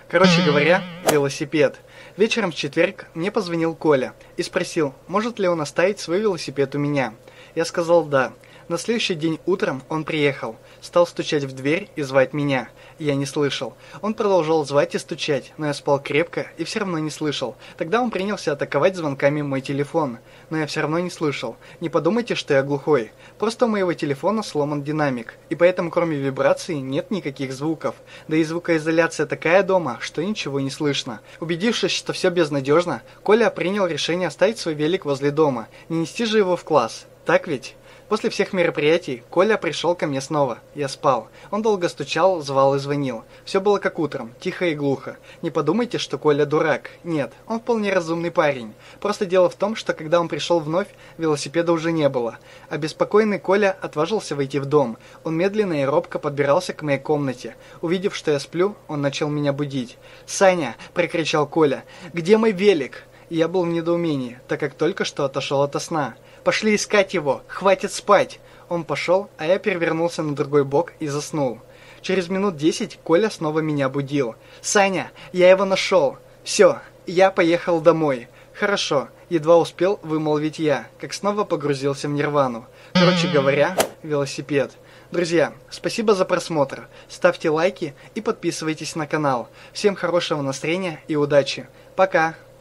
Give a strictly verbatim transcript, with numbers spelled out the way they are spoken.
Короче говоря, велосипед. Вечером в четверг мне позвонил Коля и спросил, может ли он оставить свой велосипед у меня. Я сказал «да». На следующий день утром он приехал, стал стучать в дверь и звать меня. Я не слышал. Он продолжал звать и стучать, но я спал крепко и все равно не слышал. Тогда он принялся атаковать звонками мой телефон, но я все равно не слышал. Не подумайте, что я глухой. Просто у моего телефона сломан динамик, и поэтому кроме вибрации нет никаких звуков. Да и звукоизоляция такая дома, что ничего не слышно. Убедившись, что все безнадежно, Коля принял решение оставить свой велик возле дома, не нести же его в класс. Так ведь? После всех мероприятий Коля пришел ко мне снова. Я спал. Он долго стучал, звал и звонил. Все было как утром, тихо и глухо. Не подумайте, что Коля дурак. Нет, он вполне разумный парень. Просто дело в том, что когда он пришел вновь, велосипеда уже не было. Обеспокоенный Коля отважился войти в дом. Он медленно и робко подбирался к моей комнате. Увидев, что я сплю, он начал меня будить. «Саня!» – прокричал Коля. «Где мой велик?» И я был в недоумении, так как только что отошел ото сна. «Пошли искать его! Хватит спать!» Он пошел, а я перевернулся на другой бок и заснул. Через минут десять Коля снова меня будил. «Саня, я его нашел! Все, я поехал домой!» «Хорошо», едва успел вымолвить я, как снова погрузился в нирвану. Короче говоря, велосипед. Друзья, спасибо за просмотр. Ставьте лайки и подписывайтесь на канал. Всем хорошего настроения и удачи. Пока!